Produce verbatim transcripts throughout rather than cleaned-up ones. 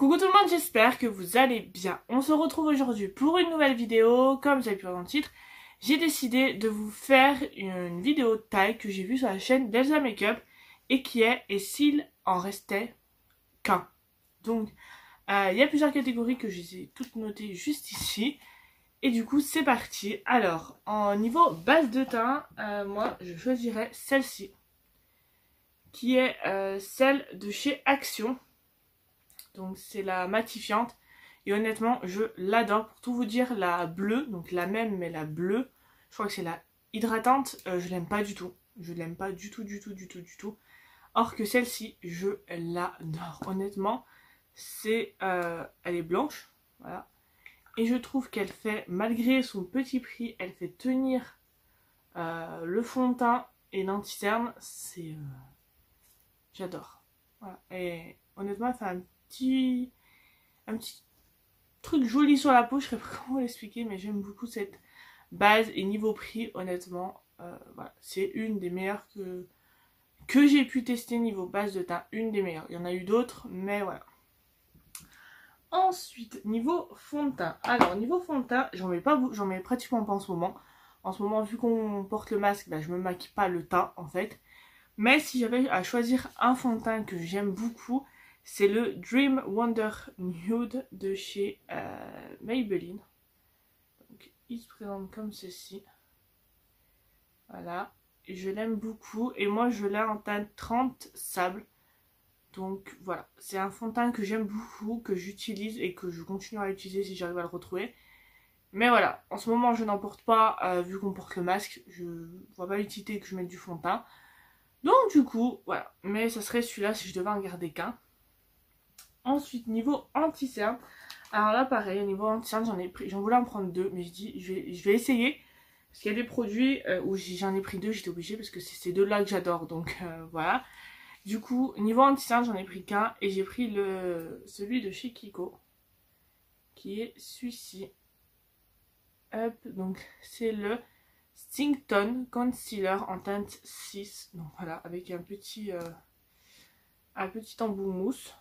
Coucou tout le monde, j'espère que vous allez bien. On se retrouve aujourd'hui pour une nouvelle vidéo. Comme vous avez pu voir dans le titre, j'ai décidé de vous faire une vidéo taille que j'ai vue sur la chaîne d'Elsa Makeup et qui est « Et s'il en restait qu'un ?» Donc, euh, il y a plusieurs catégories que je les ai toutes notées juste ici. Et du coup, c'est parti. Alors, en niveau base de teint, euh, moi, je choisirais celle-ci, qui est euh, celle de chez Action. Donc c'est la matifiante et honnêtement je l'adore. Pour tout vous dire, la bleue, donc la même mais la bleue, je crois que c'est la hydratante, euh, je l'aime pas du tout. Je l'aime pas du tout du tout du tout du tout. Or que celle-ci, je l'adore. Honnêtement, c'est, euh, elle est blanche, voilà. Et je trouve qu'elle fait, malgré son petit prix, elle fait tenir euh, le fond de teint et l'anti-cerne. C'est, euh, j'adore. Voilà. Et honnêtement, elle fait un petit, un petit truc joli sur la peau, je sais pas comment l'expliquer, mais j'aime beaucoup cette base. Et niveau prix, honnêtement, euh, voilà, c'est une des meilleures que, que j'ai pu tester niveau base de teint, une des meilleures. Il y en a eu d'autres, mais voilà. Ensuite, niveau fond de teint. Alors, niveau fond de teint, j'en mets pas, j'en mets pratiquement pas en ce moment. En ce moment, vu qu'on porte le masque, bah, je me maquille pas le teint en fait. Mais si j'avais à choisir un fond de teint que j'aime beaucoup, c'est le Dream Wonder Nude de chez euh, Maybelline. Donc, il se présente comme ceci. Voilà. Et je l'aime beaucoup. Et moi, je l'ai en teinte trente sable. Donc, voilà. C'est un fond de teint que j'aime beaucoup, que j'utilise et que je continuerai à utiliser si j'arrive à le retrouver. Mais voilà. En ce moment, je n'en porte pas, euh, vu qu'on porte le masque. Je vois pas l'utilité que je mette du fond de teint. Donc, du coup, voilà. Mais ça serait celui-là si je devais en garder qu'un. Ensuite, niveau anti-cerne, alors là pareil, au niveau anti-cerne, j'en ai pris, j'en voulais en prendre deux, mais je dis, je vais, je vais essayer, parce qu'il y a des produits euh, où j'en ai pris deux, j'étais obligée, parce que c'est ces deux-là que j'adore, donc euh, voilà. Du coup, niveau anti-cerne, j'en ai pris qu'un, et j'ai pris le celui de chez Kiko, qui est celui-ci. Hop, donc c'est le Stington Concealer en teinte six, donc voilà, avec un petit, euh, un petit embout mousse.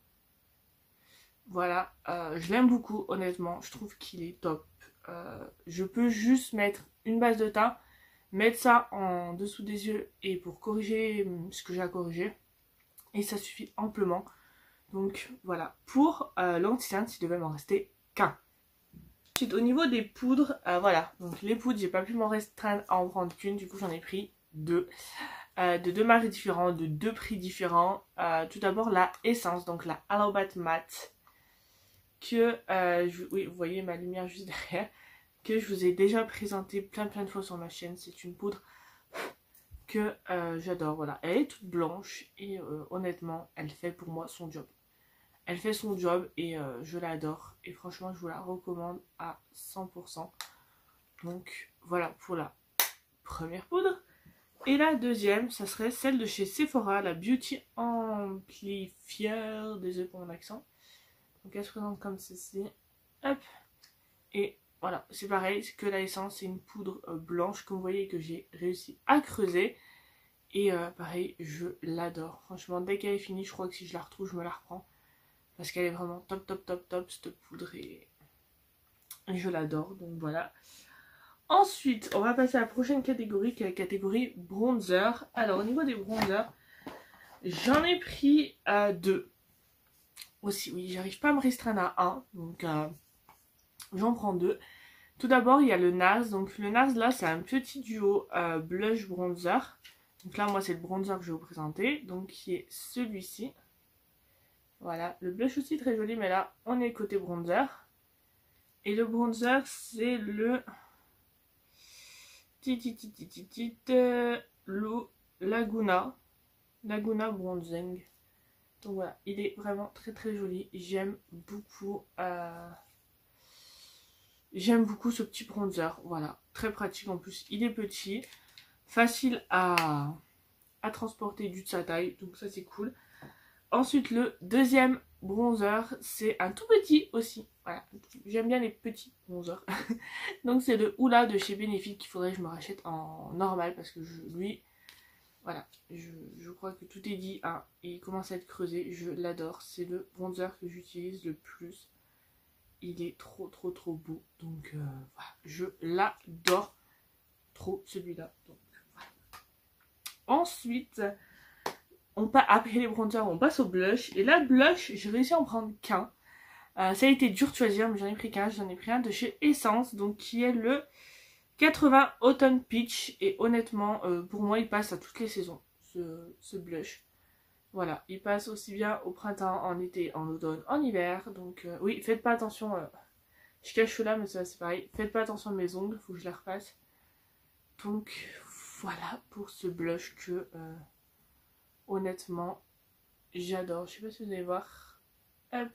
Voilà, euh, je l'aime beaucoup, honnêtement, je trouve qu'il est top. Euh, je peux juste mettre une base de teint, mettre ça en dessous des yeux et pour corriger ce que j'ai à corriger. Et ça suffit amplement. Donc voilà, pour euh, l'anti-cerne, s'il devait m'en rester qu'un. Ensuite, au niveau des poudres, euh, voilà, donc les poudres, j'ai pas pu m'en restreindre à en prendre qu'une, du coup j'en ai pris deux. Euh, de deux marques différentes, de deux prix différents. Euh, tout d'abord la Essence, donc la Aloe Matte. Que, euh, je, oui, vous voyez ma lumière juste derrière, que je vous ai déjà présenté plein plein de fois sur ma chaîne. C'est une poudre que euh, j'adore, voilà. Elle est toute blanche et euh, honnêtement, elle fait pour moi son job. Elle fait son job et euh, je l'adore. Et franchement, je vous la recommande à cent pour cent. Donc, voilà pour la première poudre. Et la deuxième, ça serait celle de chez Sephora, la Beauty Amplifier, désolé pour mon accent. Donc elle se présente comme ceci. Hop. Et voilà, c'est pareil, c'est que la essence, c'est une poudre euh, blanche, comme vous voyez, que j'ai réussi à creuser. Et euh, pareil, je l'adore. Franchement, dès qu'elle est finie, je crois que si je la retrouve, je me la reprends. Parce qu'elle est vraiment top, top, top, top, cette poudre. Et, et je l'adore, donc voilà. Ensuite, on va passer à la prochaine catégorie, qui est la catégorie bronzer. Alors, au niveau des bronzers, j'en ai pris euh, deux. Aussi, oui, j'arrive pas à me restreindre à un, donc euh, j'en prends deux. Tout d'abord, il y a le Nars. Donc le Nars, là, c'est un petit duo euh, blush bronzer. Donc là, moi, c'est le bronzer que je vais vous présenter. Donc, qui est celui-ci. Voilà, le blush aussi très joli, mais là, on est côté bronzer. Et le bronzer, c'est le... Titititititit, le Laguna. Laguna Bronzing. Donc voilà, il est vraiment très très joli. J'aime beaucoup... Euh... J'aime beaucoup ce petit bronzer. Voilà, très pratique en plus. Il est petit, facile à, à transporter du de sa taille. Donc ça c'est cool. Ensuite, le deuxième bronzer, c'est un tout petit aussi. Voilà, j'aime bien les petits bronzers. Donc c'est le Hoola de chez Benefit qu'il faudrait que je me rachète en normal. Parce que je, lui, Voilà, je, je crois que tout est dit. Ah, il commence à être creusé, je l'adore. C'est le bronzer que j'utilise le plus. Il est trop trop trop beau. Donc euh, voilà, je l'adore trop celui-là. Donc voilà. Ensuite, on passe, après les bronzers, on passe au blush. Et là, blush, j'ai réussi à en prendre qu'un. Euh, ça a été dur de choisir, mais j'en ai pris qu'un. J'en ai pris un de chez Essence, donc qui est le quatre-vingts Autumn Peach. Et honnêtement, euh, pour moi, il passe à toutes les saisons, ce, ce blush. Voilà, il passe aussi bien au printemps, en été, en automne, en hiver. Donc euh, oui, faites pas attention. Euh, je cache là, mais ça c'est pareil. Faites pas attention à mes ongles, faut que je les repasse. Donc voilà pour ce blush que euh, honnêtement j'adore. Je sais pas si vous allez voir. Hop.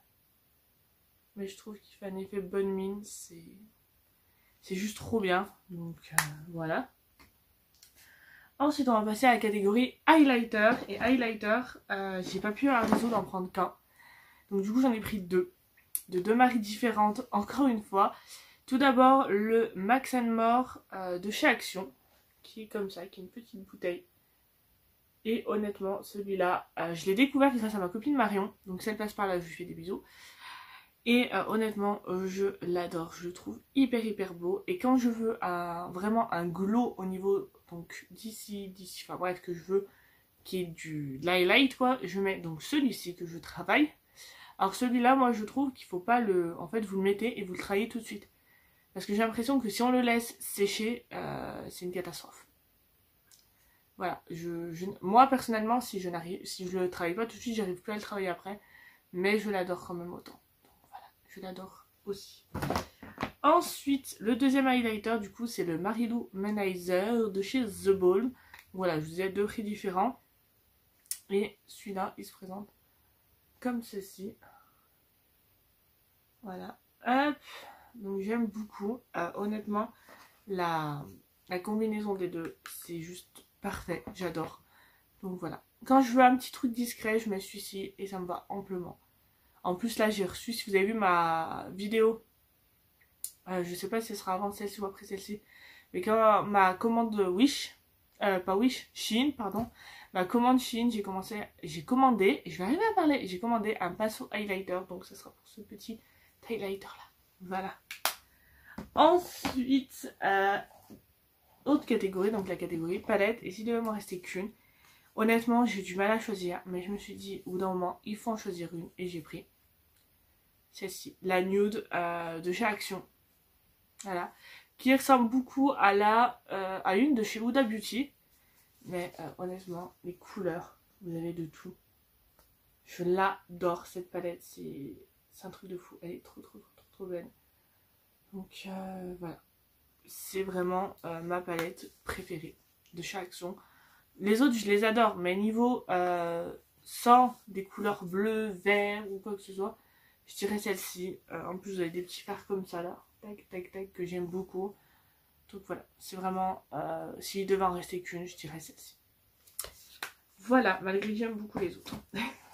Mais je trouve qu'il fait un effet bonne mine. C'est c'est juste trop bien. Donc euh, voilà. Ensuite, on va passer à la catégorie highlighter. Et highlighter, euh, j'ai pas pu avoir raison d'en prendre qu'un. Donc du coup, j'en ai pris deux. De deux marques différentes, encore une fois. Tout d'abord, le Max and More euh, de chez Action. Qui est comme ça, qui est une petite bouteille. Et honnêtement, celui-là, euh, je l'ai découvert grâce à ma copine Marion. Donc si elle passe par là, je lui fais des bisous. Et euh, honnêtement, euh, je l'adore. Je le trouve hyper hyper beau. Et quand je veux un, vraiment un glow au niveau donc d'ici, d'ici, enfin bref, que je veux qui est du highlight quoi, je mets donc celui-ci que je travaille. Alors celui-là, moi je trouve qu'il faut pas le... En fait, vous le mettez et vous le travaillez tout de suite. Parce que j'ai l'impression que si on le laisse sécher, euh, c'est une catastrophe. Voilà, je, je, moi personnellement, si je n'arrive, si je le travaille pas tout de suite, j'arrive plus à le travailler après. Mais je l'adore quand même autant. Donc voilà, je l'adore aussi. Ensuite, le deuxième highlighter, du coup, c'est le Marilou Manizer de chez The Ball. Voilà, je vous ai deux prix différents. Et celui-là, il se présente comme ceci. Voilà. Hop. Donc j'aime beaucoup. Euh, honnêtement, la, la combinaison des deux, c'est juste parfait. J'adore. Donc voilà. Quand je veux un petit truc discret, je mets celui-ci et ça me va amplement. En plus là, j'ai reçu, si vous avez vu ma vidéo, euh, je sais pas si ce sera avant celle-ci ou après celle-ci, mais quand ma commande Wish, euh, pas Wish, Shein, pardon, ma commande Shein, j'ai commencé, j'ai commandé, et je vais arriver à parler, j'ai commandé un pinceau highlighter, donc ce sera pour ce petit highlighter là. Voilà. Ensuite, euh, autre catégorie, donc la catégorie palette, et s'il devait m'en rester qu'une, honnêtement j'ai du mal à choisir, mais je me suis dit au bout d'un moment il faut en choisir une, et j'ai pris celle-ci, la nude euh, de chez Action, voilà, qui ressemble beaucoup à la euh, à une de chez Huda Beauty, mais euh, honnêtement les couleurs, vous avez de tout, je l'adore cette palette, c'est un truc de fou, elle est trop trop trop trop, trop belle. Donc euh, voilà, c'est vraiment euh, ma palette préférée de chez Action. Les autres je les adore, mais niveau euh, sans des couleurs bleues, vert ou quoi que ce soit, je dirais celle-ci. Euh, en plus vous avez des petits fards comme ça là, tac tac tac, que j'aime beaucoup. Donc voilà, c'est vraiment, euh, s'il devait en rester qu'une, je dirais celle-ci. Voilà, malgré que j'aime beaucoup les autres.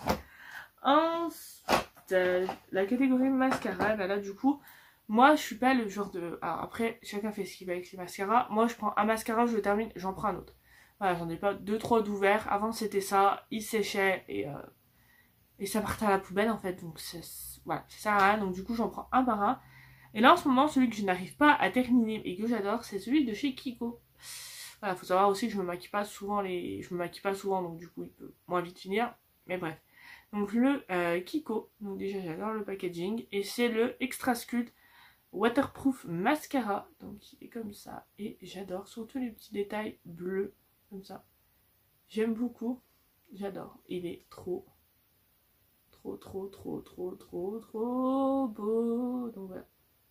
Ensuite, euh, la catégorie mascara, bah là du coup, moi je suis pas le genre de... Alors après, chacun fait ce qu'il veut avec les mascaras. Moi je prends un mascara, je le termine, j'en prends un autre. Voilà, j'en ai pas deux trois d'ouverts. Avant c'était ça, il séchait et, euh, et ça partait à la poubelle en fait. Donc voilà, ça sert à rien. Donc du coup j'en prends un par un. Et là en ce moment, celui que je n'arrive pas à terminer et que j'adore, c'est celui de chez Kiko. Voilà, faut savoir aussi que je me maquille pas souvent les... Je me maquille pas souvent, donc du coup il peut moins vite finir. Mais bref. Donc le euh, Kiko, donc déjà j'adore le packaging. Et c'est le Extra Sculpt Waterproof Mascara. Donc il est comme ça. Et j'adore, surtout les petits détails bleus. Comme ça. J'aime beaucoup. J'adore. Il est trop, trop, trop, trop, trop, trop, trop beau. Donc voilà.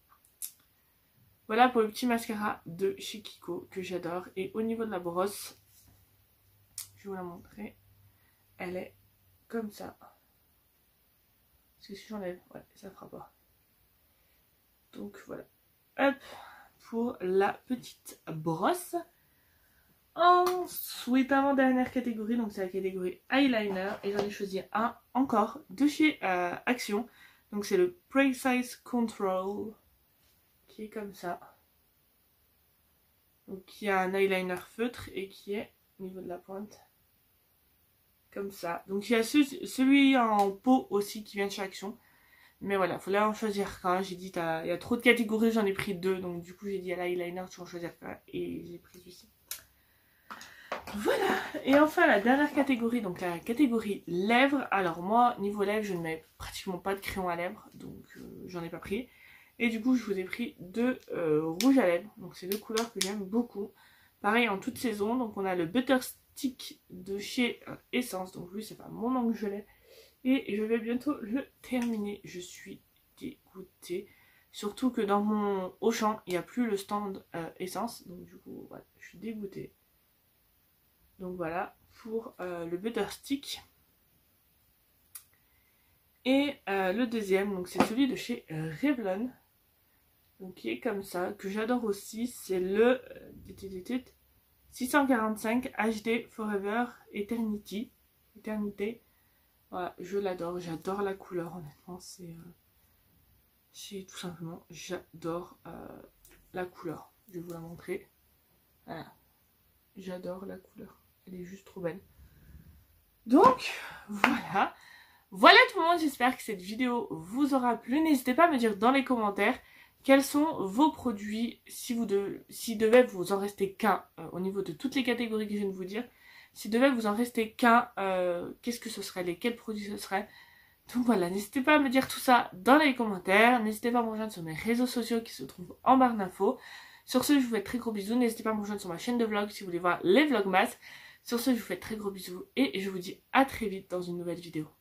Voilà pour le petit mascara de chez Kiko que j'adore. Et au niveau de la brosse, je vais vous la montrer. Elle est comme ça. Parce que si j'enlève, ouais, ça fera pas. Donc voilà. Hop, pour la petite brosse. Ensuite, avant-dernière catégorie, donc c'est la catégorie eyeliner. Et j'en ai choisi un encore de chez euh, Action. Donc c'est le Precise Control. Qui est comme ça. Donc qui a un eyeliner feutre et qui est au niveau de la pointe. Comme ça. Donc il y a ce, celui en peau aussi qui vient de chez Action. Mais voilà, il fallait en choisir qu'un. J'ai dit, il y a trop de catégories, j'en ai pris deux. Donc du coup, j'ai dit à l'eyeliner, tu vas en choisir qu'un. Et j'ai pris celui-ci. Voilà. Et enfin, la dernière catégorie, donc la catégorie lèvres. Alors moi, niveau lèvres, je ne mets pratiquement pas de crayon à lèvres. Donc euh, j'en ai pas pris. Et du coup, je vous ai pris deux euh, rouges à lèvres. Donc c'est deux couleurs que j'aime beaucoup. Pareil, en toute saison. Donc on a le Butterstick de chez euh, Essence. Donc lui, c'est pas mon angle gelé. Et je vais bientôt le terminer. Je suis dégoûtée. Surtout que dans mon Auchan, il n'y a plus le stand euh, Essence. Donc du coup, voilà, je suis dégoûtée. Donc voilà, pour euh, le Butterstick. Et euh, le deuxième, donc c'est celui de chez euh, Revlon. Donc qui est comme ça, que j'adore aussi. C'est le euh, six cent quarante-cinq H D Forever Eternity. Éternité. Voilà, je l'adore, j'adore la couleur, honnêtement, c'est euh, tout simplement, j'adore euh, la couleur. Je vais vous la montrer. Voilà, j'adore la couleur, elle est juste trop belle. Donc, voilà. Voilà tout le monde, j'espère que cette vidéo vous aura plu. N'hésitez pas à me dire dans les commentaires quels sont vos produits, si vous devez, s'il devait vous en rester qu'un euh, au niveau de toutes les catégories que je viens de vous dire. S'il devait vous en rester qu'un, euh, qu'est-ce que ce serait, lesquels produits ce serait. Donc voilà, n'hésitez pas à me dire tout ça dans les commentaires. N'hésitez pas à me rejoindre sur mes réseaux sociaux qui se trouvent en barre d'infos. Sur ce, je vous fais très gros bisous. N'hésitez pas à me rejoindre sur ma chaîne de vlog si vous voulez voir les vlogmas. Sur ce, je vous fais très gros bisous et je vous dis à très vite dans une nouvelle vidéo.